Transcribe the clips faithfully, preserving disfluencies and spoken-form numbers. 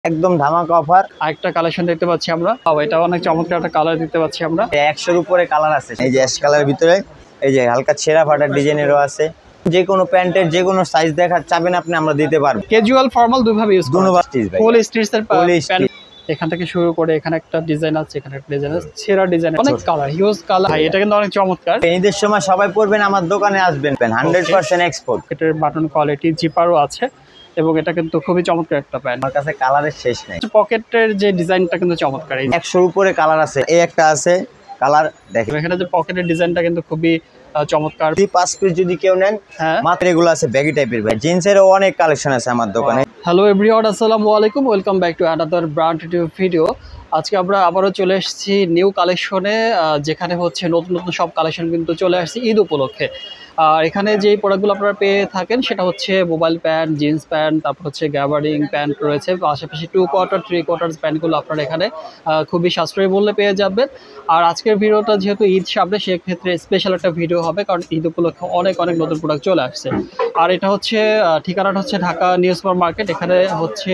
একদম ধামাকা অফার। আরেকটা কালেকশন দেখতে পাচ্ছি আমরা। এটা অনেক চমৎকার একটা কালার দেখতে পাচ্ছি আমরা। একশোর উপরে কালার আছে। এই যে অ্যাশ কালারের ভিতরে এই যে হালকা ছেঁড়া ফাটার ডিজাইনেরও আছে। যে কোনো প্যান্টের যে কোনো সাইজ দেখা চাবেন আপনি, আমরা দিতে পারবো। ক্যাজুয়াল ফর্মাল দুইভাবে ইউজ করা যায়। স্টিচ ভাই, ফুল স্টিচের প্যান্ট। এখান থেকে শুরু করে এখানে একটা ডিজাইন আছে, এখানে একটা ডিজাইন আছে, ছেঁড়া ডিজাইন, অনেক কালার, হিউজ কালার। ভাই এটা কিন্তু অনেক চমৎকার। ঈদের সময় সবাই পরবেন, আমার দোকানে আসবেন। Hundred percent export. এটার বাটন কোয়ালিটি, জিপারও আছে এবং এটা কিন্তু খুবই চমৎকার একটা প্যান্ট। আমার কাছে কালারের শেষ নেই। পকেটের যে ডিজাইনটা কিন্তু চমৎকার। একশোর উপরে কালার আছে। এই একটা আছে কালার দেখেন। এখানে যে পকেটের ডিজাইনটা কিন্তু খুবই চমৎকার। পাঁচ পিস যদি কেউ নেন, হ্যাঁ মাত্র এগুলো আছে ব্যাগি টাইপের। ভাই জিন্সেরও অনেক কালেকশন আছে আমার দোকানে। হ্যালো এভরিওয়ান, আসসালামু আলাইকুম, welcome back to another brand new video. আজকে আমরা আবারও চলে এসেছি নিউ কালেকশনে, যেখানে হচ্ছে নতুন নতুন সব কালেকশন কিন্তু চলে আসছে ঈদ উপলক্ষে। আর এখানে যে প্রোডাক্টগুলো আপনারা পেয়ে থাকেন সেটা হচ্ছে মোবাইল প্যান্ট, জিন্স প্যান্ট, তারপর হচ্ছে গ্যাবার্ডিং প্যান্ট রয়েছে, পাশাপাশি টু কোয়ার্টার থ্রি কোয়ার্টার প্যান্টগুলো আপনারা এখানে খুবই সাশ্রয়ী মূল্যে পেয়ে যাবেন। আর আজকের ভিডিওটা যেহেতু ঈদ সামনে, সেক্ষেত্রে স্পেশাল একটা ভিডিও হবে, কারণ ঈদ উপলক্ষে অনেক অনেক নতুন প্রোডাক্ট চলে আসছে। আর এটা হচ্ছে ঠিকানাটা হচ্ছে ঢাকা নিউ সুপার মার্কেট। এখানে হচ্ছে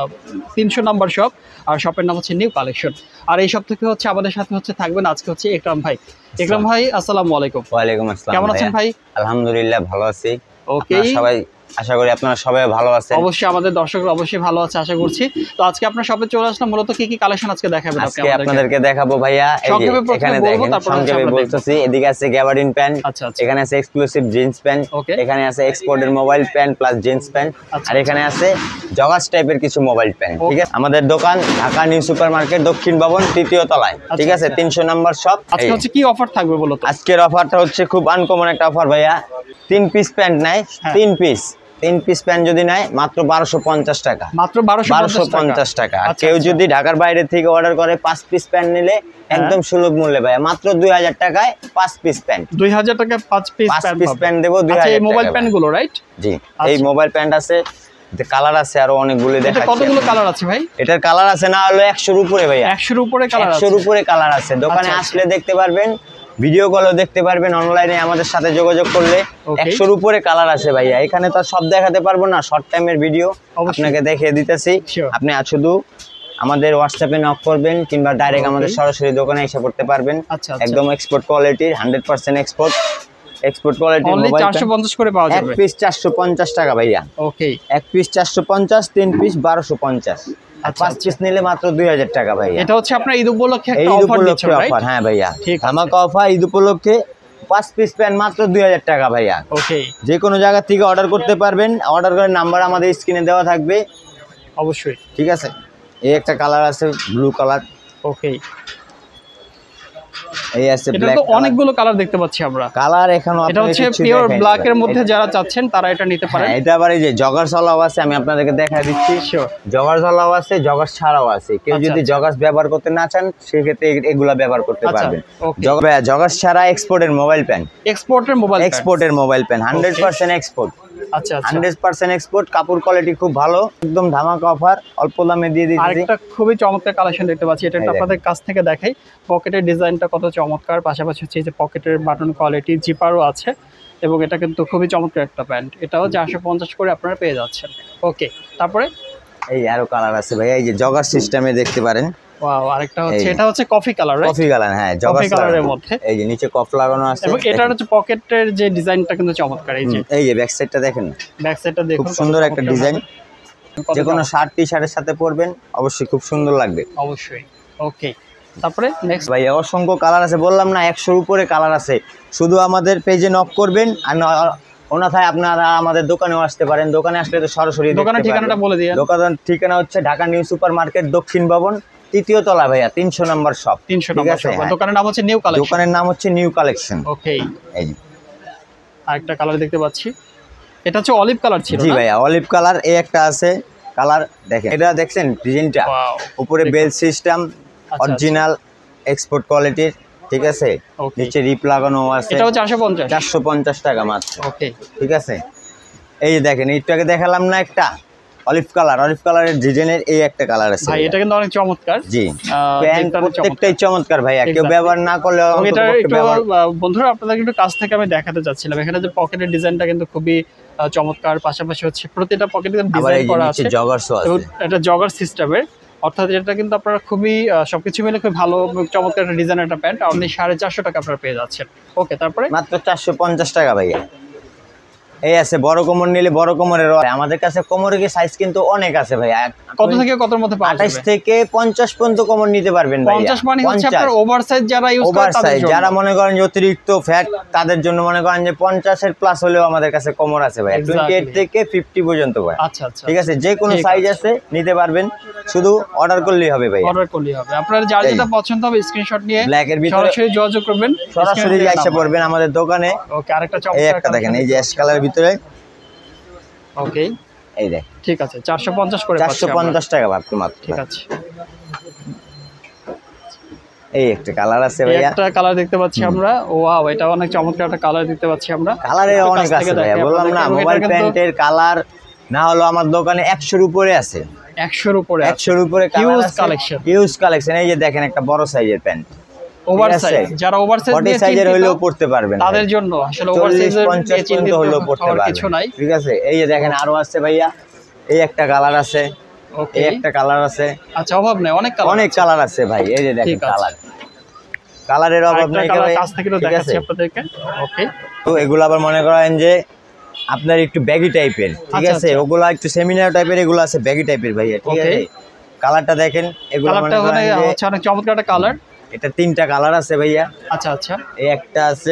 তিনশো নাম্বার শপ, আর শপের নাম হচ্ছে নিউ কালেকশন। আর এই সব থেকে হচ্ছে আমাদের সাথে হচ্ছে থাকবেন আজকে হচ্ছে একরাম ভাই। একরাম ভাই আসসালামু আলাইকুম। ওয়ালাইকুম আসসালাম। কেমন আছেন ভাই? আলহামদুলিল্লাহ ভালো আছি। ওকে, সবাই আশা করি আপনারা সবাই ভালো আছেন। অবশ্যই আমাদের দর্শকরা অবশ্যই ভালো আছে আশা করছি। তো আজকে আপনার শপে চলে আসলাম, মূলত কি কি কালেকশন আজকে দেখাবেন? আজকে আপনাদেরকে দেখাবো ভাইয়া, এই যে এখানে দেখেন সংক্ষেপে বলতেছি। এদিকে আছে গ্যাবার্ডিন প্যান্ট, আচ্ছা আচ্ছা, এখানে আছে এক্সক্লুসিভ জিন্স প্যান্ট, এখানে আছে এক্সপোর্টের mobile pant plus jeans pant, আর এখানে আছে জগার্স টাইপের কিছু মোবাইল প্যান্ট। ঠিক আছে, আমাদের দোকান ঢাকা নিউ সুপার মার্কেট দক্ষিণ ভবন তৃতীয় তলায়। ঠিক আছে, তিনশো নাম্বার শপ। আজকে হচ্ছে কি অফার থাকবে বলো তো? আজকের অফারটা হচ্ছে খুব আনকমন একটা অফার ভাইয়া। তিন পিস প্যান্ট নেয়, তিন পিস তিন পিস প্যান্ট যদি নেয় মাত্র বারোশো পঞ্চাশ টাকা। মাত্র বারোশো পঞ্চাশ টাকা। আর কেউ যদি ঢাকার বাইরে থেকে অর্ডার করে পাঁচ পিস প্যান্ট নিলে একদম সুলভ মূল্যে ভাইয়া, মাত্র দুই হাজার টাকায় পাঁচ পিস প্যান্ট। দুই হাজার টাকা পাঁচ পিস পিস প্যান্ট দেবো। দুই হাজার এই মোবাইল প্যান্ট গুলো, রাইট? জি, এই মোবাইল প্যান্ট আছে, কালার আছে আরো অনেকগুলো। দেখা কতগুলো কালার আছে ভাই? এটার কালার আছে না হলো একশোর উপরে ভাইয়া। একশোর উপরে কালার, একশোর উপরে কালার আছে। দোকানে আসলে দেখতে পারবেন, ভিডিও কলও দেখতে পারবেন, অনলাইনে আমাদের সাথে যোগাযোগ করলে একশোর উপরে কালার আছে ভাইয়া। এখানে তো সব দেখাতে পারবো না, শর্ট টাইমের ভিডিও আপনাকে দেখিয়ে দিতেছি। আপনি শুধু আমাদের হোয়াটসঅ্যাপে নক করবেন কিংবা ডাইরেক্ট আমাদের সরাসরি দোকানে এসে করতে পারবেন। একদম এক্সপোর্ট কোয়ালিটির, হান্ড্রেড পার্সেন্ট এক্সপোর্ট এক্সপোর্ট কোয়ালিটির মোবাইল চারশো পঞ্চাশ করে পাওয়া যাবে। এক পিস চারশো পঞ্চাশ টাকা ভাইয়া। ওকে, এক পিস চারশো পঞ্চাশ, তিন পিস বারোশো পঞ্চাশ, পাঁচ পিস নিলে মাত্র দুই হাজার টাকা ভাইয়া। এটা হচ্ছে আপনার ঈদ উপলক্ষে একটা ঈদ অফার উপলক্ষে অফার। হ্যাঁ ভাইয়া, ধামাকা অফার ঈদ উপলক্ষে। পাঁচ পিস প্যান্ট মাত্র দুই হাজার টাকা ভাইয়া। ওকে, যে কোনো জায়গা থেকে অর্ডার করতে পারবেন। অর্ডার করার নাম্বার আমাদের স্ক্রিনে দেওয়া থাকবে অবশ্যই। ঠিক আছে, এই একটা কালার আছে ব্লু কালার। ওকে, এই আছে ব্ল্যাক। এটা তো অনেকগুলো কালার দেখতে পাচ্ছি আমরা। কালার এখনো এটা হচ্ছে পিওর ব্ল্যাক এর মধ্যে যারা চাচ্ছেন তারা এটা নিতে পারেন। এটা আবার এই যে জগার্স ওয়ালাও আছে, আমি আপনাদেরকে দেখাই দিচ্ছি। জগার্স ওয়ালাও আছে, জগার্স ছাড়াও আছে। কেউ যদি জগার্স ব্যবহার করতে না চান সেক্ষেত্রে এগুলা ব্যবহার করতে পারবেন। জগার্স ছাড়া এক্সপোর্টের মোবাইল প্যান্ট, এক্সপোর্টের মোবাইল এক্সপোর্টের mobile pant hundred percent export. আচ্ছা, হান্ড্রেড পার্সেন্ট এক্সপোর্ট। কাপড় কোয়ালিটি খুব ভালো, একদম ধামাকা অফার, অল্প দামে দিয়ে দিচ্ছি। আরেকটা খুবই চমৎকার কালেকশন দেখতে পাচ্ছি, এটা আপনাদের কাছ থেকে দেখাই। পকেটের ডিজাইনটা কত চমৎকার, পাশাপাশি হচ্ছে যে পকেটের বাটন কোয়ালিটি, জিপারও আছে এবং এটা কিন্তু খুবই চমৎকার একটা প্যান্ট। এটাও চারশো পঞ্চাশ করে আপনারা পেয়ে যাচ্ছেন। ওকে, তারপরে এই আরো কালার আছে ভাই, এই যে জগার সিস্টেমে দেখতে পারেন। ওয়াও, আরেকটা হচ্ছে, এটা হচ্ছে coffee colour, right? Coffee colour, হ্যাঁ, জগার কালারের মধ্যে এই যে নিচে কফ লাগানো আছে এবং এটা হচ্ছে পকেটের যে ডিজাইনটা কিন্তু চমৎকার। এই যে এই যে ব্যাক সাইডটা দেখেন, ব্যাক সাইডটা দেখুন, খুব সুন্দর একটা ডিজাইন। যে কোনো শার্ট টি শার্টের সাথে পরবেন অবশ্যই খুব সুন্দর লাগবে। অবশ্যই। ওকে, তারপরে নেক্সট ভাই অসংখ্য কালার আছে, বললাম না একশোর উপরে কালার আছে। শুধু আমাদের পেজে নক করবেন, আর অন্যথায় আপনারা আমাদের দোকানেও আসতে পারেন। দোকানে আসলে তো সরাসরি দোকানের ঠিকানাটা বলে দিন। দোকানের ঠিকানা হচ্ছে ঢাকা নিউ সুপার মার্কেট দক্ষিণ ভবন তৃতীয় তলা ভাইয়া, তিনশো নাম্বার শপ। তিনশো নাম্বার শপ। দোকানের নাম হচ্ছে নিউ কালেকশন। দোকানের নাম হচ্ছে নিউ কালেকশন। ওকে, এই যে আরেকটা কালার দেখতে পাচ্ছি, এটা হচ্ছে অলিভ কালার ছিল। জি ভাইয়া, অলিভ কালার। এই একটা আছে কালার, দেখেন এটা দেখছেন ডিজাইনটা, উপরে বেল সিস্টেম অরিজিনাল এক্সপোর্ট কোয়ালিটির। ঠিক আছে, নিচে রিপ লাগানো আছে। এটাও চারশো পঞ্চাশ, চারশো পঞ্চাশ টাকা মাত্র। ওকে, ঠিক আছে, এই যে দেখেন একটু দেখালাম না একটা অলিভ কালার, অলিভ কালারের ডিজাইনের এই একটা কালার আছে ভাই, এটা কিন্তু অনেক চমৎকার। জি, প্যান্ট প্রত্যেকটাই চমৎকার ভাইয়া, কেউ ব্যবহার না করলে। এটা একটু বন্ধুরা আপনাদের একটু কাছ থেকে আমি দেখাতে চাচ্ছিলাম। এখানে যে পকেটের ডিজাইনটা কিন্তু খুবই চমৎকার, পাশাপাশি হচ্ছে প্রতিটা পকেটে আবার ডিজাইন এই যে করা নিচে আছে। জগার্সও তো আছে। এটা জগার সিস্টেমের, অর্থাৎ এটা কিন্তু আপনারা খুবই আহ, সবকিছু মিলে খুব ভালো এবং চমৎকার একটা ডিজাইন একটা প্যান্ট আপনি সাড়ে চারশো টাকা আপনারা পেয়ে যাচ্ছেন। ওকে, তারপরে মাত্র চারশো পঞ্চাশ টাকা ভাইয়া। এই আছে বড় কোমর নিলে বড় কোমরের, আমাদের কাছে কোমরের সাইজ কিন্তু অনেক আছে ভাইয়া। কত থেকে কতর মধ্যে পাওয়া আঠাশ যাবে? থেকে পঞ্চাশ পর্যন্ত কোমর নিতে পারবেন ভাইয়া। পঞ্চাশ মানে হচ্ছে আপনার ওভার সাইজ যারা ইউজ করে ওভার তাদের সাইজ জন্য। যারা মনে করেন যে অতিরিক্ত ফ্যাট, তাদের জন্য মনে করেন যে পঞ্চাশের প্লাস হলেও আমাদের কাছে কোমর আছে ভাই, Exactly. আঠাশ থেকে পঞ্চাশ পর্যন্ত ভাই। আচ্ছা আচ্ছা, ঠিক আছে, যে কোনো ঠিক সাইজ আছে নিতে পারবেন, শুধু অর্ডার করলেই হবে ভাই। অর্ডার করলেই হবে। আপনার যার এই। যেটা পছন্দ হবে স্ক্রিনশট নিয়ে ব্ল্যাক এর ভিতরে সরাসরি যোগাযোগ করবেন, সরাসরি এসে পড়বেন আমাদের দোকানে। ওকে, আরেকটা এই চমৎকার একটা দেখেন, এই যে অ্যাশ কালারের ভিতরে, ওকে এই দেখ ঠিক আছে, চারশো পঞ্চাশ করে চারশো পঞ্চাশ টাকা ভাবতো মাত্র। ঠিক আছে। এই একটা কালার আছে এই ভাইয়া, একটা কালার দেখতে পাচ্ছি আমরা, ওয়াও, এটা অনেক চমৎকার একটা কালার দেখতে পাচ্ছি আমরা। কালারে একটু অনেক কাছ থেকে আছে ভাইয়া, দেখাই বললাম না আপনাদেরকে, এবং মোবাইল এটা কিন্তু প্যান্টের কালার না হলো আমার দোকানে একশোর উপরে আছে, একশোর উপরে আছে। একশোর উপরে Huge collection। Huge collection. এই যে দেখেন একটা বড় সাইজের প্যান্ট, ওভার ঠিক আছে? সাইজ, যারা ওভার সাইজ ফর্টি দিয়ে সাইজের চিন্তিত হইলেও পড়তে পারবেন তাদের ভাই। জন্য আসলে ওভার চল্লিশ সাইজের পঞ্চাশ দিয়ে চিন্তিত পর্যন্ত হলেও পড়তে হওয়ার কিছু নাই। পারবেন, ঠিক আছে। এই যে দেখেন আরো আছে ভাইয়া, এই একটা কালার আছে, ওকে, এই একটা কালার আছে, আচ্ছা, অভাব নাই, অনেক কালার অনেক কালার আছে ভাই। এই যে দেখেন ঠিক আছে। কালার, কালারের অভাব আরেকটা নাই কালার ভাই, কাছ থেকে ঠিক দেখাচ্ছি আছে। আপনাদেরকে। ওকে, তো এগুলো আবার মনে করেন যে আপনার একটু ব্যাগি টাইপের, ঠিক আচ্ছা, আছে, আচ্ছা। ওগুলা একটু সেমিনার টাইপের, এগুলো আছে ব্যাগি টাইপের ভাইয়া, ঠিক Okay. আছে। কালারটা দেখেন, এগুলো মনে কালারটা করেন যে হচ্ছে অনেক চমৎকার একটা কালার। এটা তিনটা কালার আছে ভাইয়া। আচ্ছা আচ্ছা, এই একটা আছে,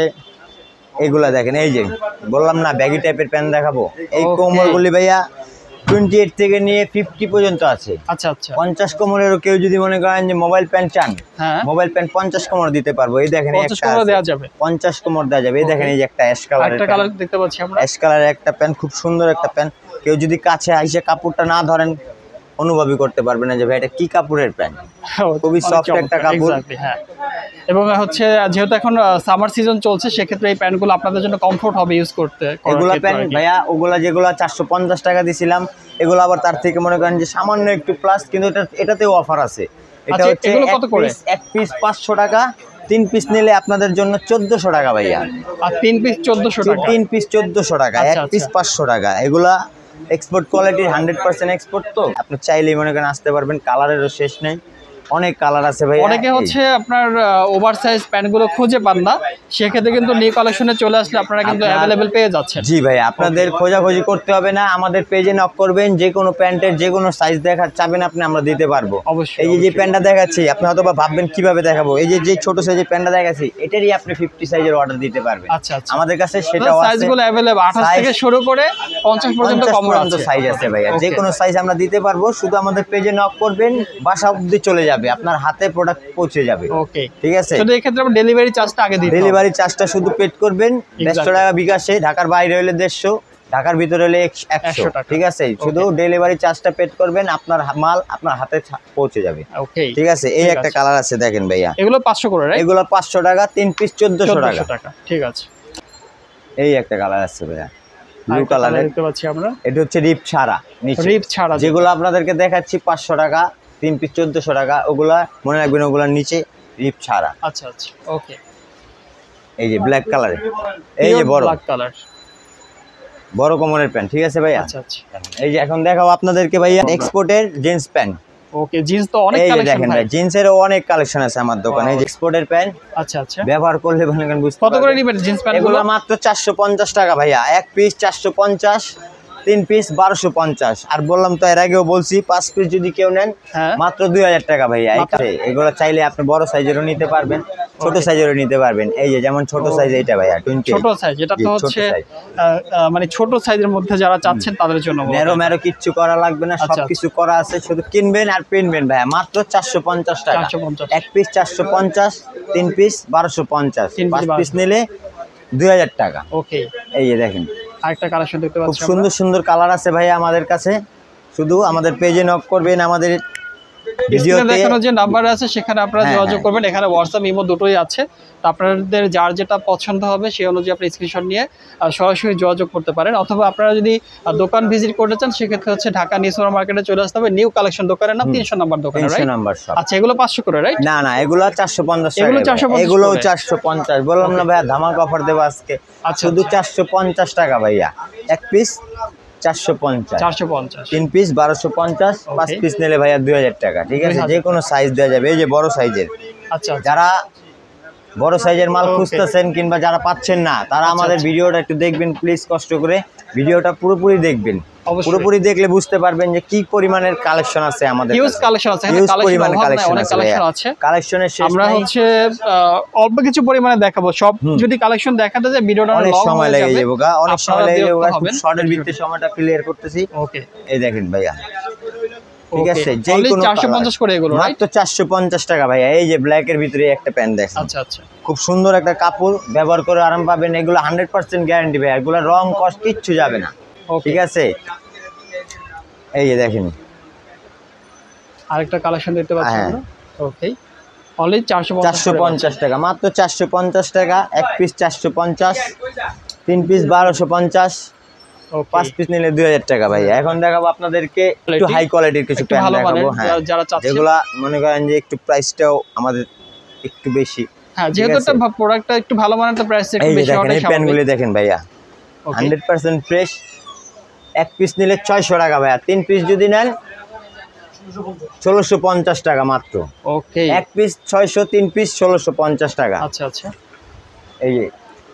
এগুলা দেখেন, এই যে বললাম না ব্যাগি টাইপের প্যান্ট দেখাবো, এই Okay. কোমরগুলি ভাইয়া টোয়েন্টি এইট থেকে নিয়ে ফিফটি পর্যন্ত আছে। আচ্ছা আচ্ছা, পঞ্চাশ কোমরেরও কেউ যদি মনে করেন যে মোবাইল প্যান্ট চান, হ্যাঁ, মোবাইল প্যান্ট পঞ্চাশ কোমর দিতে পারবো। এই দেখেন এই পঞ্চাশ একটা করে আছে, দেওয়া যাবে। পঞ্চাশ কোমর দেওয়া যাবে। এই Okay. দেখেন এই যে একটা অ্যাশ কালারের একটা কালার দেখতে পাচ্ছি আমরা। অ্যাশ কালারের একটা প্যান্ট, খুব সুন্দর একটা প্যান্ট। কেউ যদি কাছে আইসে কাপড়টা না ধরেন অনুভবই করতে পারবে না যে ভাই এটা কি কাপড়ের প্যান্ট, খুবই অনেক soft একটা চমৎকার, কাপড়। exactly, হ্যাঁ। এবং হচ্ছে যেহেতু এখন সামার সিজন চলছে, সেক্ষেত্রে এই প্যান্টগুলো আপনাদের জন্য কমফোর্ট হবে ইউজ করতে। করার এগুলা ক্ষেত্রে প্যান্ট আর কি। ভাইয়া, ওগুলা যেগুলো চারশো পঞ্চাশ টাকা দিছিলাম, এগুলো আবার তার থেকে মনে করেন যে সামান্য একটু প্লাস, কিন্তু এটা এটাতেও অফার আছে। এটা আচ্ছা, হচ্ছে এগুলো এক কত করে? piece- এক পিস পাঁচশো টাকা, তিন পিস নিলে আপনাদের জন্য চোদ্দশো টাকা ভাইয়া। আর তিন পিস চোদ্দশো টাকা। তিন পিস চোদ্দশো টাকা, এক আচ্ছা, পিস আচ্ছা। পাঁচশো টাকা। এগুলা এক্সপোর্ট কোয়ালিটির, হান্ড্রেড পার্সেন্ট এক্সপোর্ট। তো আপনি চাইলেই মনে করেন আসতে পারবেন, কালারেরও শেষ নেই, অনেক কালার আছে ভাই। অনেকে হচ্ছে আপনার ওভার সাইজ প্যান্টগুলো খুঁজে পান না, সেক্ষেত্রে কিন্তু নিউ কালেকশনে চলে আসলে আপনারা কিন্তু আপনার- অ্যাভেলেবেল পেয়ে যাচ্ছেন। জি ভাই, আপনাদের খোঁজাখুঁজি করতে হবে না, আমাদের পেজে নক করবেন, যে কোনো প্যান্টের যে কোনো সাইজ দেখা চাবেন আপনি, আমরা দিতে পারবো। অবশ্যই, এই যে যে অবশ্যই। প্যান্টটা দেখাচ্ছি, আপনি হয়তো বা ভাববেন কিভাবে দেখাবো, এই যে যে ছোট সাইজের প্যান্টটা দেখাচ্ছি, এটারই আপনি ফিফটি সাইজের অর্ডার দিতে পারবেন। আচ্ছা আচ্ছা, আমাদের কাছে সেটাও আছে, সাইজগুলো অ্যাভেলেবল আঠাশ Size- থেকে শুরু করে পঞ্চাশ পর্যন্ত পঞ্চাশ কম পর্যন্ত আছে। সাইজ আছে ভাইয়া, যে Okay. কোনো সাইজ আমরা দিতে পারবো। শুধু আমাদের পেজে নক করবেন, বাসা অবধি চলে যাবে, আপনার হাতে প্রোডাক্ট পৌঁছে যাবে, ওকে, ঠিক আছে। শুধু এই ক্ষেত্রে আমরা ডেলিভারি চার্জটা আগে দিই। ডেলিভারি চার্জটা শুধু পেড করবেন দেড়শো টাকা বিকাশে, ঢাকার বাইরে হলে দেড়শো, ঢাকার ভিতরে হলে একশো, একশো টাকা। ঠিক আছে। শুধু ডেলিভারি চার্জটা পেড করবেন, আপনার হা- মাল আপনার হাতে ছা- পৌঁছে যাবে, ওকে, ঠিক আছে। এই ঠিক একটা আছে। কালার আছে দেখেন ভাইয়া, এগুলো পাঁচশো করে, রাইট? এগুলো পাঁচশো টাকা, তিন পিস চোদ্দশো টাকা। চোদ্দশো টাকা, ঠিক আছে। এই একটা কালার আছে ভাইয়া, ব্লু আরেকটা colour কালারের, দেখতে পাচ্ছি আমরা, এটা হচ্ছে রিপ ছাড়া নিচে, রিপ ছাড়া। যেগুলো আপনাদেরকে দেখাচ্ছি পাঁচশো টাকা, তিন পিস চোদ্দশো টাকা, ওগুলা মনে রাখবেন ওগুলার নিচে রিপ ছাড়া। আচ্ছা আচ্ছা, ওকে, এই যে ব্ল্যাক কালারের, এই যে বড় ব্ল্যাক কালার। বড় কোমরের প্যান্ট, ঠিক আছে ভাইয়া। আচ্ছা আচ্ছা, এই যে এখন দেখাবো আপনাদেরকে ভাইয়া এক্সপোর্টের জিন্স প্যান্ট। ওকে, জিন্স তো অনেক এই যে কালেকশন দেখেন ভাই। ভাই, জিন্সেরও অনেক কালেকশন আছে আমার দোকানে। এই যে এক্সপোর্টের প্যান্ট আচ্ছা আচ্ছা, ব্যবহার করলে ভালো করে বুঝতে কত করে পারবেন। নেবেন জিন্স প্যান্ট এগুলো গুলো? মাত্র চারশো পঞ্চাশ টাকা ভাইয়া, এক পিস চারশো পঞ্চাশ, তিন পিস বারোশো পঞ্চাশ। আর বললাম তো এর আগেও বলছি, পাঁচ পিস যদি কেউ নেন হ্যাঁ, মাত্র দুই হাজার টাকা ভাইয়া। এই মাত্র- এগুলো চাইলে আপনি বড় সাইজেরও নিতে পারবেন, ছোট সাইজেরও নিতে পারবেন। এই যে যেমন ছোট সাইজ এইটা ভাইয়া টোয়েন্টি, ছোট সাইজ, এটা জি, তো ছোট হচ্ছে size। আহ, আহ, মানে ছোট সাইজের মধ্যে যারা চাচ্ছেন তাদের জন্য বলা মেরো যায়। মেরো কিচ্ছু করা লাগবে না, আচ্ছা, সবকিছু করা আছে, শুধু কিনবেন আর পিনবেন ভাইয়া। মাত্র চারশো পঞ্চাশ টাকা, চারশো পঞ্চাশ। এক পিস চারশো পঞ্চাশ, তিন পিস বারোশো পঞ্চাশ, তিন পাঁচ piece পিস নিলে দুই হাজার টাকা। ওকে, এই যে দেখেন আরেকটা কালেকশন দেখতে খুব পাচ্ছি আমরা। সুন্দর সুন্দর কালার আছে ভাইয়া আমাদের কাছে, শুধু আমাদের পেজে নক করবেন, আমাদের ভিডিওতে দেখানো যে নাম্বার আছে সেখানে আপনারা যোগাযোগ করবেন। এখানে হোয়াটসঅ্যাপ ইমো দুটোই আছে। তো আপনাদের যার যেটা পছন্দ হবে সেই অনুযায়ী আপনি স্ক্রিনশট নিয়ে সরাসরি যোগাযোগ করতে পারেন, অথবা আপনারা যদি দোকান ভিজিট করতে চান সেক্ষেত্রে হচ্ছে ঢাকা নিউ সুপার মার্কেটে চলে আসতে হবে। নিউ কালেকশন দোকানের নাম তিনশো নাম্বার দোকান, রাইট? Number shop. আচ্ছা, এগুলো পাঁচশো করে, রাইট? না না, এগুলো চারশো পঞ্চাশ, এগুলো চারশো পঞ্চাশ, এগুলো চারশো পঞ্চাশ। বললাম না ভাইয়া ধামাকা অফার দেবো আজকে। শুধু চারশো পঞ্চাশ টাকা ভাইয়া, এক পিস চারশো পঞ্চাশ, চারশো পঞ্চাশ, তিন পিস বারোশো পঞ্চাশ, পাঁচ পিস নিলে ভাইয়া দুই হাজার টাকা। ঠিক আছে, যে কোনো সাইজ দেওয়া যাবে। এই যে বড় সাইজের, আচ্ছা, যারা বড় সাইজের মাল খুঁজতেছেন কিংবা যারা পাচ্ছেন না তারা আমাদের ভিডিওটা একটু দেখবেন প্লিজ, কষ্ট করে ভিডিওটা পুরোপুরি দেখবেন। পুরোপুরি দেখলে বুঝতে পারবেন যে কি পরিমাণের কালেকশন আছে আমাদের। হিউজ কালেকশন আছে, হিউজ পরিমাণে কালেকশন অনেক কালেকশন আছে। কালেকশনের শেষ আমরা নাই। হচ্ছে অল্প কিছু পরিমাণে দেখাবো। সব যদি কালেকশন দেখাতে যায় ভিডিওটা অনেক লং সময় লেগে যাবে, অনেক সময় লেগে যাবে। খুব শর্টের ভিতরে সময়টা ক্লিয়ার করতেছি। ওকে, এই দেখেন ভাইয়া, ঠিক আছে, যে কোনো চারশো পঞ্চাশ করে এগুলো, রাইট? মাত্র চারশো পঞ্চাশ টাকা ভাইয়া। এই যে ব্ল্যাক এর ভিতরে একটা প্যান্ট দেখেন, আচ্ছা আচ্ছা, খুব সুন্দর একটা কাপড়, ব্যবহার করে আরাম পাবেন। এগুলো হান্ড্রেড পার্সেন্ট গ্যারান্টি ভাইয়া, এগুলো রং কষ্ট কিচ্ছু যাবে না। ঠিক আছে, এই যে দেখেন আরেকটা কালেকশন দেখতে পাচ্ছেন আমরা। ওকে, অনলি চারশো পঞ্চাশ টাকা, মাত্র চারশো পঞ্চাশ টাকা। এক পিস চারশো পঞ্চাশ, তিন পিস বারোশো পঞ্চাশ, পাঁচ পিস নিলে দুই হাজার টাকা ভাই। এখন দেখাবো আপনাদেরকে একটু হাই কোয়ালিটির কিছু প্যান্ট দেখাবো। হ্যাঁ, যেগুলা মনে করেন যে একটু প্রাইসটাও আমাদের একটু বেশি। হ্যাঁ, যেহেতু একটা প্রোডাক্টটা একটু ভালো মানের, তো প্রাইস একটু বেশি হবে। এই প্যান্টগুলো দেখেন ভাইয়া, হান্ড্রেড পার্সেন্ট ফ্রেশ। এক পিস নিলে ছয়শো টাকা ভাইয়া, তিন পিস যদি নেন ষোলোশো পঞ্চাশ টাকা মাত্র। ওকে, এক পিস ছয়শো, তিন পিস ষোলোশো পঞ্চাশ টাকা। আচ্ছা আচ্ছা, এই যে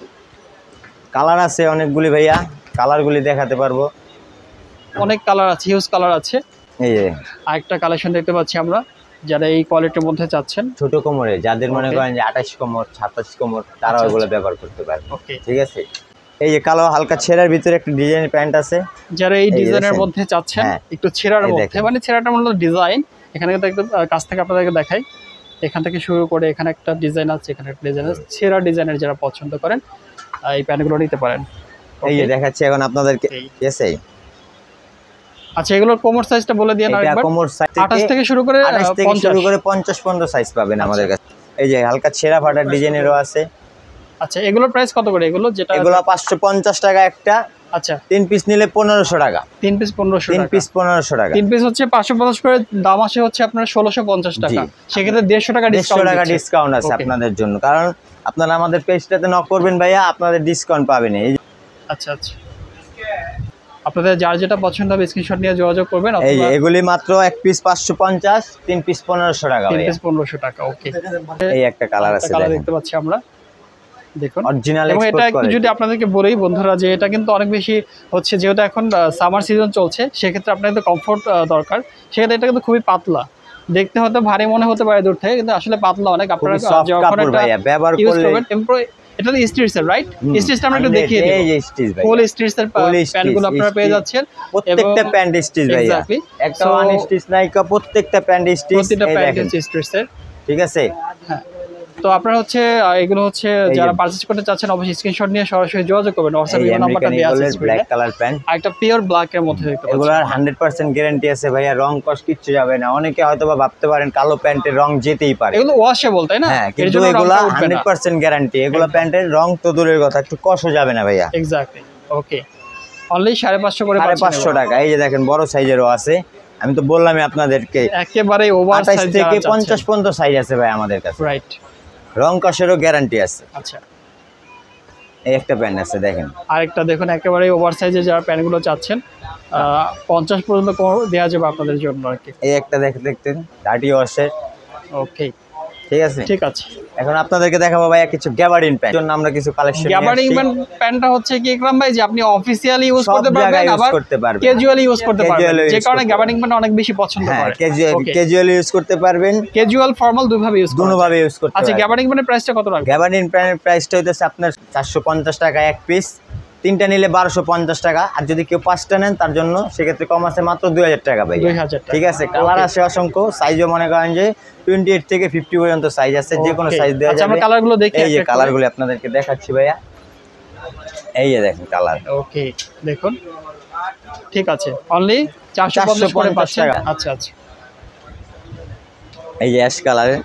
কালার আছে অনেকগুলি ভাইয়া, কালারগুলি দেখাতে পারবো। অনেক কালার আছে, হিউজ কালার আছে। এই যে আরেকটা কালেকশন দেখতে পাচ্ছি আমরা, যারা এই কোয়ালিটির মধ্যে চাচ্ছেন। ছোট কোমরে যাদের মনে করেন যে আঠাশ কোমর, সাতাশ কোমর, তারা ওগুলো ব্যবহার করতে পারবে। ঠিক আছে, এই যে কালো হালকা ছেঁড়ার ভিতরে একটা ডিজাইনের প্যান্ট আছে। যারা এই ডিজাইনের মধ্যে চাচ্ছেন, একটু ছেঁড়ার মধ্যে, মানে ছেঁড়াটা মূলত ডিজাইন, এখানে কিন্তু একদম কাছ থেকে আপনাদেরকে দেখাই। এখান থেকে শুরু করে এখানে একটা ডিজাইন আছে, এখানে একটা ডিজাইন আছে। ছেঁড়া ডিজাইনের যারা পছন্দ করেন এই প্যান্টগুলো নিতে পারেন। এই যে দেখাচ্ছি এখন আপনাদেরকে। ঠিক আছে, আচ্ছা, এগুলোর কোমর সাইজটা বলে দিন আরেকবার। কোমর সাইজ আঠাশ থেকে শুরু করে আঠাশ থেকে শুরু করে পঞ্চাশ পর্যন্ত সাইজ পাবেন আমাদের কাছে। এই যে হালকা ছেঁড়া ফাটার ডিজাইনেরও আছে। আচ্ছা, এগুলোর প্রাইস কত করে? এগুলো যেটা এগুলো পাঁচশো পঞ্চাশ টাকা একটা। আচ্ছা, তিন পিস নিলে পনেরোশো টাকা। তিন পিস পনেরোশো তিন পিস পনেরোশো টাকা। তিন পিস হচ্ছে পাঁচশো পঞ্চাশ করে, দাম আসে হচ্ছে আপনার ষোলোশো পঞ্চাশ টাকা। সেক্ষেত্রে দেড়শো টাকা ডিসকাউন্ট টাকা ডিসকাউন্ট আছে আপনাদের জন্য, কারণ আপনারা আমাদের পেজটাতে নক করবেন ভাইয়া, আপনাদের ডিসকাউন্ট পাবেন। এই আচ্ছা আচ্ছা, আপনাদের যার যেটা পছন্দ হবে স্ক্রিনশট নিয়ে যোগাযোগ করবেন। এই যে এগুলি মাত্র এক পিস পাঁচশো পঞ্চাশ, তিন পিস পনেরোশো টাকা। তিন পিস পনেরোশো টাকা। ওকে, এই একটা কালার আছে, কালার দেখতে পাচ্ছি আমরা, দেখুন অরিজিনাল। এবং এটা একটু যদি আপনাদেরকে বলেই বন্ধুরা, যে এটা কিন্তু অনেক বেশি হচ্ছে, যেহেতু এখন সামার সিজন চলছে, সেক্ষেত্রে আপনার কিন্তু কমফোর্ট দরকার। সেক্ষেত্রে এটা কিন্তু খুবই পাতলা, দেখতে হয়তো ভারী মনে হতে পারে দূর থেকে, কিন্তু আসলে পাতলা অনেক। আপনারা যখন এটা ব্যবহার করবেন, এটা তো স্টিচের, রাইট? স্টিচটা আমরা একটু দেখিয়ে দিই। এই যে স্টিচ ভাই, ফুল স্টিচের প্যান্টগুলো আপনারা পেয়ে যাচ্ছেন। প্রত্যেকটা প্যান্ট স্টিচ ভাই, একটা ওয়ান স্টিচ নাই, প্রত্যেকটা প্যান্ট স্টিচ। প্রত্যেকটা প্যান্ট স্টিচের, ঠিক আছে। হ্যাঁ, তো আপনারা হচ্ছে এগুলো হচ্ছে যারা পারচেজ করতে চাচ্ছেন অবশ্যই স্ক্রিনশট নিয়ে সরাসরি যোগাযোগ করবেন। হোয়াটসঅ্যাপ এই নাম্বারটা দেয়া আছে। ব্ল্যাক কালার প্যান্ট, আর একটা পিওর ব্ল্যাক এর মধ্যে দেখতে পাচ্ছেন। এগুলোর হান্ড্রেড পার্সেন্ট গ্যারান্টি আছে ভাইয়া, রং কস কিচ্ছু যাবে না। অনেকে হয়তোবা ভাবতে পারেন কালো প্যান্টের রং যেতেই পারে, এগুলো ওয়াশেবল, তাই না? হ্যাঁ, কিন্তু এগুলো হান্ড্রেড পার্সেন্ট গ্যারান্টি। এগুলো প্যান্টের রং তো দূরের কথা, একটু কষও যাবে না ভাইয়া। এক্স্যাক্টলি। ওকে, অনলি সাড়ে পাঁচশো করে, সাড়ে পাঁচশো টাকা। এই যে দেখেন বড় সাইজেরও আছে, আমি তো বললামই আপনাদেরকে একেবারে ওভার সাইজ থেকে পঞ্চাশ পর্যন্ত সাইজ আছে ভাই আমাদের কাছে, রাইট? রং কষেরও গ্যারান্টি আছে। আচ্ছা, এই একটা প্যান্ট আছে দেখেন, আরেকটা দেখুন, একেবারে ওভার সাইজে যারা প্যান্টগুলো চাচ্ছেন পঞ্চাশ পর্যন্ত দেওয়া যাবে আপনাদের জন্য আর কি। এই একটা দেখে দেখতেন ডার্টি ওয়াশের। ওকে, ঠিক আছে, ঠিক আছে। এখন আপনাদেরকে দেখাবো ভাই কিছু গ্যাবার্ডিন প্যান্ট, জন্য আমরা কিছু কালেকশন। গ্যাবার্ডিন প্যান্টটা হচ্ছে কি ইকরাম ভাই, যে আপনি অফিশিয়ালি ইউজ করতে পারবেন, আবার ক্যাজুয়ালি ইউজ করতে পারবেন, যে কারণে গ্যাবার্ডিন প্যান্ট অনেক বেশি পছন্দ করে। ক্যাজুয়ালি ইউজ করতে পারবেন, ক্যাজুয়াল ফর্মাল দুইভাবে ইউজ করতে দুইভাবে ইউজ করতে পারবেন। আচ্ছা, গ্যাবার্ডিন প্যান্টের প্রাইসটা কত রাখবেন? গ্যাবার্ডিন প্যান্টের প্রাইসটা হইতেছে আপনার চারশো পঞ্চাশ টাকা এক পিস, তিনটা নিলে বারোশো পঞ্চাশ টাকা। আর যদি কেউ পাঁচটা নেন তার জন্য সেক্ষেত্রে কম আছে মাত্র দুই হাজার টাকা ভাই। ঠিক আছে, কালার আছে অসংখ্য, সাইজও মনে করেন যে টোয়েন্টি এইট থেকে ফিফটি পর্যন্ত সাইজ আছে, যে কোনো সাইজ দেওয়া যাবে। আমরা কালারগুলো দেখি। এই যে কালারগুলো আপনাদেরকে দেখাচ্ছি ভাইয়া, এই যে দেখেন কালার। ওকে, দেখুন, ঠিক আছে, অনলি চারশো পঞ্চাশ টাকা। আচ্ছা আচ্ছা, এই যে অ্যাশ কালারের,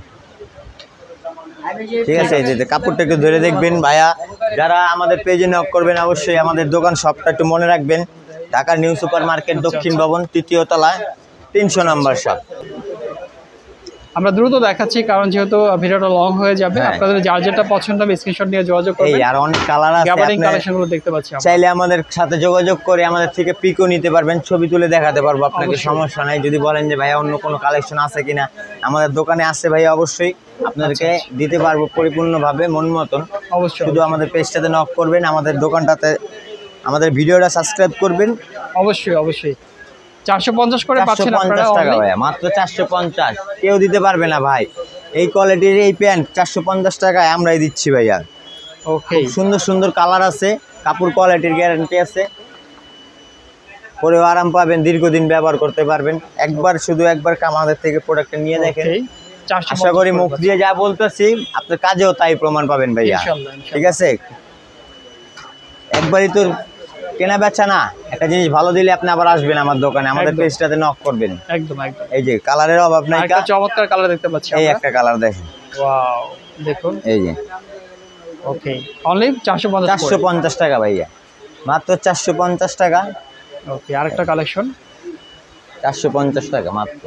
ঠিক আছে। এই যে কাপড়টা একটু ধরে দেখবেন ভাইয়া, যারা আমাদের পেজে নক করবেন অবশ্যই আমাদের দোকান সবটা একটু মনে রাখবেন, ঢাকা নিউ সুপার মার্কেট দক্ষিণ ভবন তৃতীয় তলায় তিনশো নম্বর শপ। আমরা দ্রুত দেখাচ্ছি কারণ যেহেতু ভিডিওটা লং হয়ে যাবে। আপনাদের যার যেটা পছন্দ হবে স্ক্রিনশট নিয়ে যোগাযোগ করবেন। এই আর অনেক কালার আছে, গ্যাবার্ডিং কালেকশনগুলো দেখতে পাচ্ছি আমরা। চাইলে আমাদের সাথে যোগাযোগ করে আমাদের থেকে পিকও নিতে পারবেন, ছবি তুলে দেখাতে পারবো আপনাকে, সমস্যা নাই। যদি বলেন যে ভাইয়া অন্য কোনো কালেকশন আছে কিনা, আমাদের দোকানে আছে ভাইয়া, অবশ্যই আপনাদেরকে দিতে পারবো পরিপূর্ণভাবে মন মতন। অবশ্যই শুধু আমাদের পেজটাতে নক করবেন, আমাদের দোকানটাতে আমাদের ভিডিওটা সাবস্ক্রাইব করবেন। অবশ্যই অবশ্যই চারশো পঞ্চাশ করে পাচ্ছেন আপনারা টাকা ভাই, মাত্র চারশো পঞ্চাশ। কেউ দিতে পারবে না ভাই এই কোয়ালিটির এই প্যান্ট চারশো পঞ্চাশ টাকায় আমরাই দিচ্ছি ভাইয়া। ওকে, সুন্দর সুন্দর কালার আছে, কাপড় কোয়ালিটির গ্যারান্টি আছে, পরেও আরাম পাবেন, দীর্ঘদিন ব্যবহার করতে পারবেন। একবার শুধু একবার আমাদের থেকে প্রোডাক্টটা নিয়ে দেখেন, আশা করি মুখ দিয়ে যা বলতেছি আপনার কাজেও তাই প্রমাণ পাবেন ভাইয়া, ঠিক আছে। একবারই তো কেনা বেচা না, একটা জিনিস ভালো দিলে আপনি আবার আসবেন আমার দোকানে, আমাদের পেজটাতে নক করবেন। একদম একদম। এই যে কালারের অভাব নাই, একটা চমৎকার কালার দেখতে পাচ্ছি এই একটা কালার দেখেন, ওয়াও দেখুন, এই যে ওকে অনলি চারশো পঞ্চাশ চারশো পঞ্চাশ টাকা ভাইয়া, মাত্র চারশো পঞ্চাশ টাকা। ওকে, আরেকটা কালেকশন চারশো পঞ্চাশ টাকা মাত্র।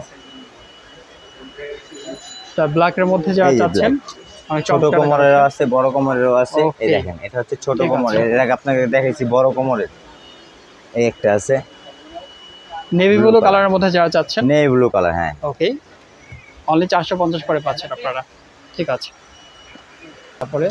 তা ব্ল্যাকের মধ্যে যারা চাচ্ছেন, ছোট কোমরেরও আছে, বড় কোমরেরও আছে। এই দেখেন, এটা হচ্ছে ছোট কোমরের, এর আগে আপনাকে দেখাইছি বড় কোমরের। এই একটা আছে নেভি ব্লু কালারের মধ্যে যারা চাচ্ছেন, নেভি ব্লু কালার, হ্যাঁ ওকে অনলি চারশো পঞ্চাশ করে পাচ্ছেন আপনারা, ঠিক আছে। তারপরে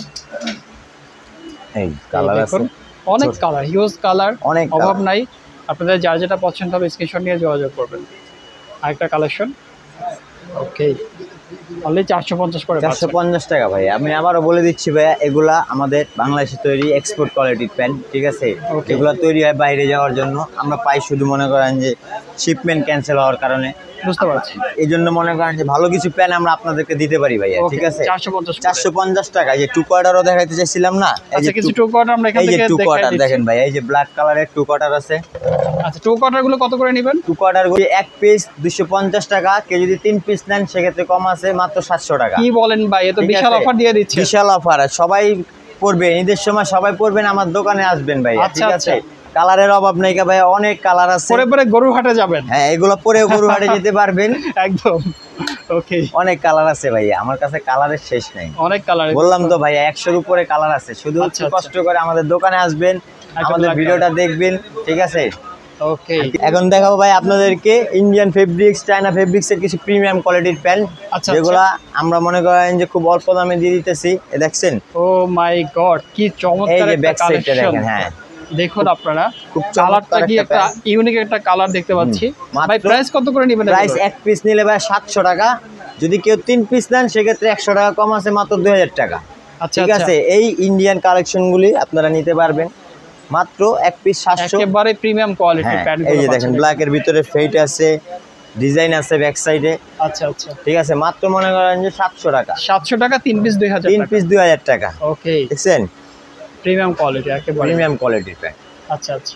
এই কালার আছে, অনেক কালার, হিউজ কালার, অনেক অভাব নাই। আপনাদের যার যেটা পছন্দ হবে স্ক্রিনশট নিয়ে যোগাযোগ করবেন। আরেকটা কালেকশন, ওকে অনলি চারশো পঞ্চাশ করে চারশো পঞ্চাশ টাকা ভাই। আমি আবারও বলে দিচ্ছি ভাইয়া, এগুলা আমাদের বাংলাদেশে তৈরি এক্সপোর্ট কোয়ালিটির প্যান্ট, ঠিক আছে। এগুলা তৈরি হয় বাইরে যাওয়ার জন্য, আমরা পাই শুধু মনে করেন যে শিপমেন্ট ক্যান্সেল হওয়ার কারণে, বুঝতে পারছি। এই জন্য মনে করেন যে ভালো কিছু প্যান্ট আমরা আপনাদেরকে দিতে পারি ভাইয়া, ঠিক আছে। চারশো পঞ্চাশ টাকা। যে টু কোয়ার্টারও দেখাইতে চাইছিলাম না, এই যে কিছু টু কোয়ার্টার আমরা এখান থেকে, এই যে টু কোয়ার্টার দেখেন ভাই, এই যে ব্ল্যাক কালারের টু কোয়ার্টার আছে। আচ্ছা, টু কোয়ার্টার গুলো কত করে নেবেন? টু কোয়ার্টার গুলো এক পিস দুইশো পঞ্চাশ টাকা, কেউ যদি তিন পিস নেন সেক্ষেত্রে কম আছে, মাত্র সাতশো টাকা। কি বলেন ভাই, এ তো বিশাল অফার দিয়ে দিচ্ছে। বিশাল অফার, সবাই পড়বে, ঈদের সময় সবাই পড়বেন, আমার দোকানে আসবেন ভাই, ঠিক আছে। কালারের অভাব নেই ভাই, অনেক কালার আছে। পরে পরে গরুহাটে যাবেন, হ্যাঁ এগুলো পরেও গরুহাটে যেতে পারবেন একদম। ওকে, অনেক কালার আছে ভাইয়া, আমার কাছে কালারের শেষ নাই, অনেক কালার। বললাম তো ভাইয়া একশোর উপরে কালার আছে। শুধু কষ্ট করে আমাদের দোকানে আসবেন, আমাদের ভিডিওটা দেখবেন, ঠিক আছে। ওকে, এখন দেখাবো ভাই আপনাদেরকে ইন্ডিয়ান ফেব্রিক্স, চায়না ফেব্রিক্স এর কিছু প্রিমিয়াম কোয়ালিটির প্যান্ট, যেগুলা আমরা মনে করেন যে খুব অল্প দামে দিয়ে দিতেছি। দেখছেন, ও মাই গড, কি চমৎকার একটা কালেকশন। হ্যাঁ দেখুন আপনারা, খুব কালারটা কি একটা ইউনিক একটা কালার দেখতে পাচ্ছি। ভাই প্রাইস কত করে নেবেন? প্রাইস এক পিস নিলে ভাই সাতশো টাকা, যদি কেউ তিন পিস নেন সেক্ষেত্রে একশো টাকা কম আছে, মাত্র দুই হাজার টাকা। ঠিক আছে, এই ইন্ডিয়ান কালেকশনগুলি আপনারা নিতে পারবেন মাত্র এক পিস সাতশো, একেবারে প্রিমিয়াম কোয়ালিটির প্যান্ট। এই যে দেখেন ব্ল্যাকের ভিতরে ফেইট আছে, ডিজাইন আছে ব্যাক সাইডে। আচ্ছা আচ্ছা, ঠিক আছে, মাত্র মনে করেন যে সাতশো টাকা। সাতশো টাকা তিন পিস দুই হাজার, তিন পিস দুই হাজার টাকা। ওকে, দেখছেন, প্রিমিয়াম কোয়ালিটি, একেবারে প্রিমিয়াম কোয়ালিটির প্যান্ট। আচ্ছা আচ্ছা,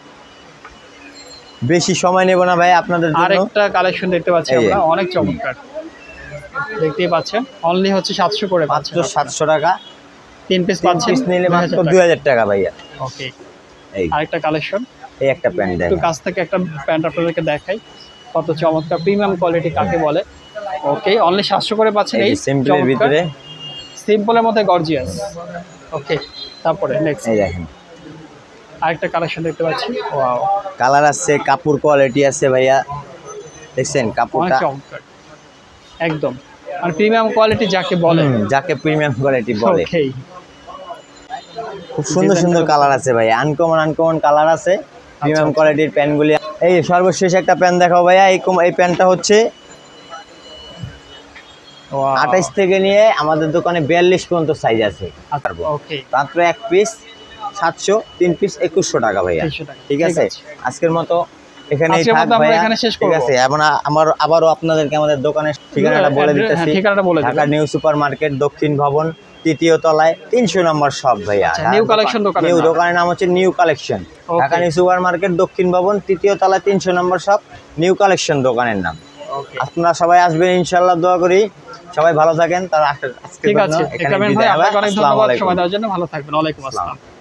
বেশি সময় নেব না ভাই আপনাদের জন্য। আরেকটা কালেকশন দেখতে পাচ্ছি আমরা, অনেক চমৎকার, দেখতেই পাচ্ছেন। অনলি হচ্ছে সাতশো করে, মাত্র সাতশো টাকা তিন পিস পাচ্ছেন, পিস নিলে মাত্র দুই হাজার টাকা ভাইয়া। ওকে, আরেকটা কালেকশন, এই একটা প্যান্ট দেখেন, একটু কাছ থেকে একটা প্যান্ট আপনাদেরকে দেখাই, কত চমৎকার প্রিমিয়াম কোয়ালিটি কাকে বলে। ওকে, অনলি সাতশো করে পাচ্ছেন এই সিম্পলের ভিতরে, সিম্পলের মধ্যে গর্জিয়াস। ওকে, তারপরে নেক্সট এই দেখেন আরেকটা কালেকশন দেখতে পাচ্ছি। ওয়াও, কালার আছে, কাপড় কোয়ালিটি আছে ভাইয়া, দেখছেন কাপড়টা চমৎকার একদম, আর প্রিমিয়াম কোয়ালিটি যাকে বলে, যাকে প্রিমিয়াম কোয়ালিটি বলে। ওকে, খুব সুন্দর সুন্দর কালার আছে ভাই, আনকমন আনকমন কালার আছে প্রিমিয়াম কোয়ালিটির প্যান্টগুলি। এই সর্বশেষ একটা প্যান্ট দেখাও ভাইয়া, এই এই প্যান্টটা হচ্ছে আঠাইশ থেকে নিয়ে আমাদের দোকানে বিয়াল্লিশ পর্যন্ত সাইজ আছে। মাত্র এক পিস সাতশো, তিন পিস একুশশো টাকা ভাইয়া। ঠিক আছে, আজকের মতো এখানেই থাক ভাইয়া, ঠিক আছে। এখন আমার আবারও আপনাদেরকে আমাদের দোকানের ঠিকানাটা বলে দিতেছি, ঢাকা নিউ সুপার মার্কেট দক্ষিণ ভবন তৃতীয় তলায় তিনশো নম্বর শপ ভাইয়া। নিউ কালেকশন দোকান, নিউ দোকানের নাম হচ্ছে new collection, Dhaka new super market দক্ষিণ ভবন তৃতীয় তলায় তিনশো নম্বর শপ, নিউ কালেকশন দোকানের নাম। ওকে আপনারা সবাই আসবেন ইনশাআল্লাহ, দোয়া করি সবাই ভালো থাকেন। তার আজকে ঠিক আছে ইকরাম ভাই, আপনাকে অনেক ধন্যবাদ সময় দেওয়ার জন্য। ভালো থাকবেন। ওয়ালাইকুম আসসালাম।